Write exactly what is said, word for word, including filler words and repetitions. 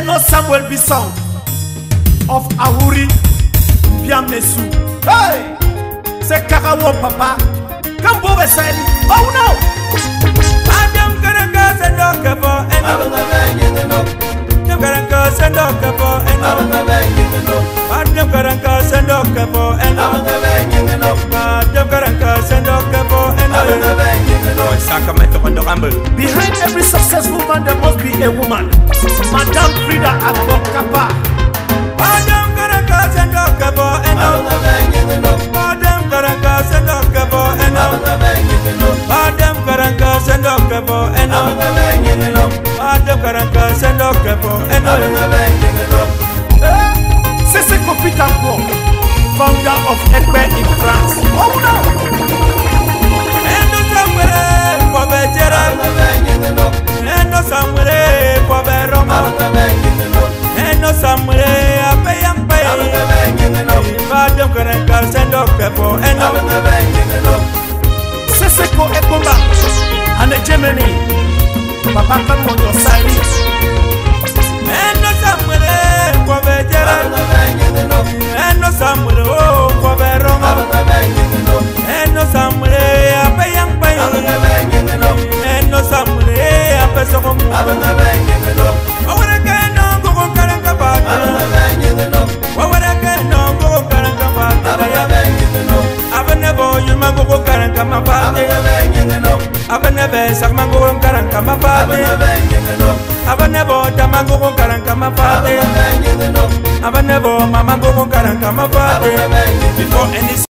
Eno Samuel Bisson of Ahuri Biamesu. Hey, c'est Karawo papa. Kambo Veseli. Oh no. Adam Karanga sendo kebo eno. Adam Karanga sendo kebo eno. Adam Karanga sendo kebo eno. Adam Karanga sendo kebo eno. Sacramento on the rumble. Behind every successful man there must be a woman. Madame Frida Akbokapa. Adam Karanga sendo kebo eno. Adam Karanga sendo kebo eno. Adam Karanga sendo kebo eno. Adam Karanga sendo kebo eno. C'est ce qu'on fit encore, founder of Ekpe in France. Oh no! Eno Samuel kwa bejera. Eno Samuel kwa beroma. Eno Samuel ape yang pe. Adam Karanga sendo kebo eno. C'est ce qu'on est combat. And Germany. Papa come on your side. Eno Samuel kwa bejera. Eno Samuel kwa beroma. Eno Samuel ape yang pe. Eno Samuel ape sokomu. Wawara keno gogo karanga bata. Wawara keno gogo karanga bata. Abanebo yuma gogo karanga mabate. Abanebe sakma gogo karanga mabate. Abanebo tama gogo karanga mabate. Abanebo mama gogo karanga mabate. Before any